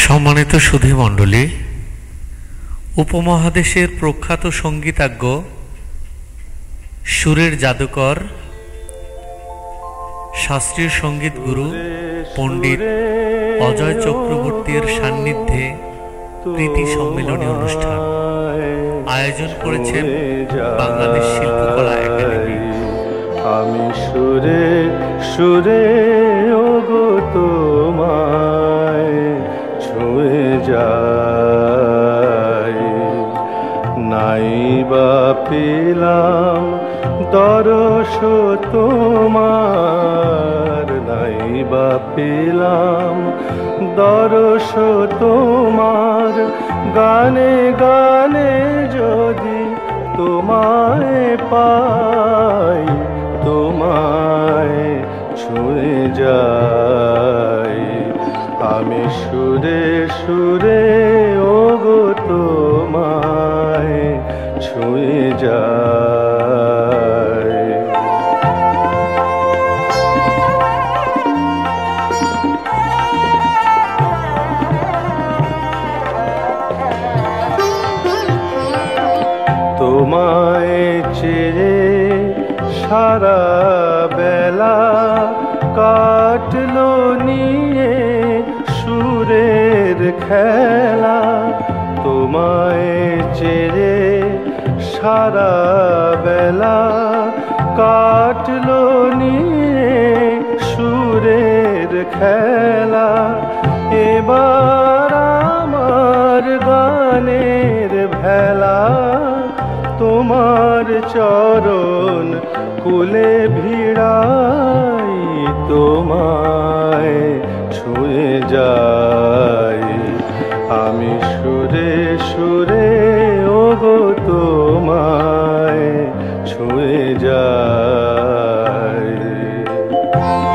সম্মানিত সুধীমণ্ডলী, উপমহাদেশের প্রখ্যাত সঙ্গীতজ্ঞ, সুরের জাদুকর, শাস্ত্রীয় সঙ্গীত গুরু পণ্ডিত অজয় চক্রবর্তীর সান্নিধ্যে প্রীতি সম্মেলনী অনুষ্ঠান আয়োজন করেছেন বাংলাদেশ শিল্পকলা একাডেমি। আমি সুরে সুরে ওগো তোমায় ছুঁয়ে যাই, নাই বা পেলাম দরস তোমার, নাই বা পেলাম দরস তোমার, গানে গানে যদি তোমায় পাই, তোমায় ছুঁয়ে যাই। আমি সুরে সুরে ওগো তোমায় ছুঁয়ে যাই। তোমায় চেয়ে সারা বেলা কাটলো নিয়ে সুরের খেলা, তোমায় চেয়ে সারা বেলা কাটলো নিয়ে সুরের খেলা। এবার আমার গানের ভেলা তোমার চরণ কুলে ভিড়াই, তোমায় ছুঁয়ে যাই। আমি সুরে সুরে ওগো তোমায় ছুঁয়ে যাই।